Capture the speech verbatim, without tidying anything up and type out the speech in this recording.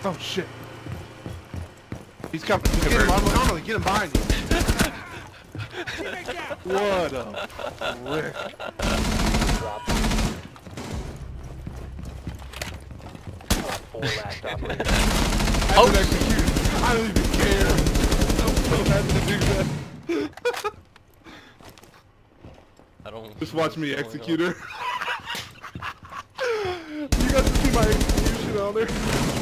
Oh shit. He's coming. He's get him, Arnold, get him behind you. What a frick. Oh! I don't even care. I'm so happy to do that. I don't. Just watch me execute her. You got to see my execution on her.